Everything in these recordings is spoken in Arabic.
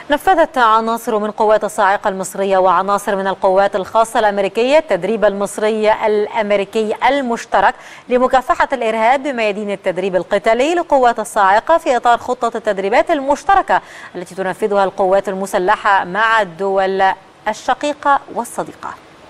نفذت عناصر من قوات الصاعقة المصرية وعناصر من القوات الخاصة الأمريكية التدريب المصري الأمريكي المشترك لمكافحة الإرهاب بميادين التدريب القتالي لقوات الصاعقة في إطار خطة التدريبات المشتركة التي تنفذها القوات المسلحة مع الدول الشقيقة والصديقة.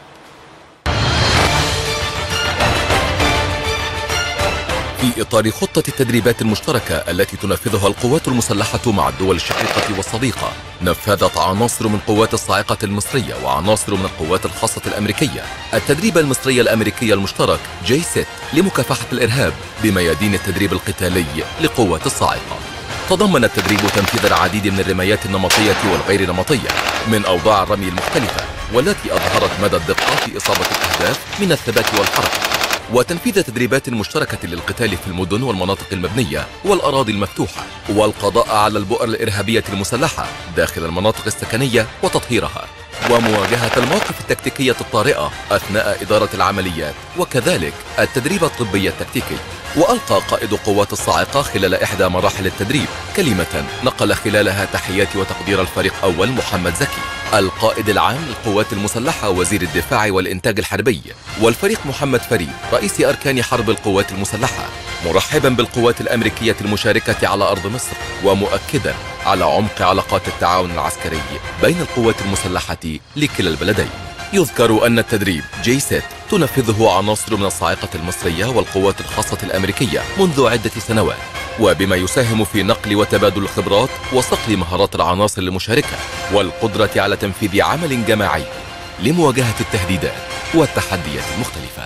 في إطار خطة التدريبات المشتركة التي تنفذها القوات المسلحة مع الدول الشقيقة والصديقة، نفذت عناصر من قوات الصاعقة المصرية وعناصر من القوات الخاصة الأمريكية التدريب المصري الأمريكي المشترك J-SET لمكافحة الإرهاب بميادين التدريب القتالي لقوات الصاعقة. تضمن التدريب تنفيذ العديد من الرمايات النمطية والغير نمطية من أوضاع الرمي المختلفة، والتي أظهرت مدى الدقة في إصابة الأهداف من الثبات والحركة، وتنفيذ تدريبات مشتركة للقتال في المدن والمناطق المبنية والأراضي المفتوحة، والقضاء على البؤر الإرهابية المسلحة داخل المناطق السكنية وتطهيرها، ومواجهة المواقف التكتيكية الطارئة أثناء إدارة العمليات، وكذلك التدريب الطبي التكتيكي. وألقى قائد قوات الصاعقة خلال إحدى مراحل التدريب كلمة نقل خلالها تحيات وتقدير الفريق أول محمد زكي القائد العام للقوات المسلحة وزير الدفاع والإنتاج الحربي، والفريق محمد فريد رئيس أركان حرب القوات المسلحة، مرحبا بالقوات الأمريكية المشاركة على أرض مصر، ومؤكدا على عمق علاقات التعاون العسكري بين القوات المسلحة لكلا البلدين. يذكر أن التدريب J-SET تنفذه عناصر من الصاعقة المصرية والقوات الخاصة الأمريكية منذ عدة سنوات، وبما يساهم في نقل وتبادل الخبرات وصقل مهارات العناصر المشاركة والقدرة على تنفيذ عمل جماعي لمواجهة التهديدات والتحديات المختلفة.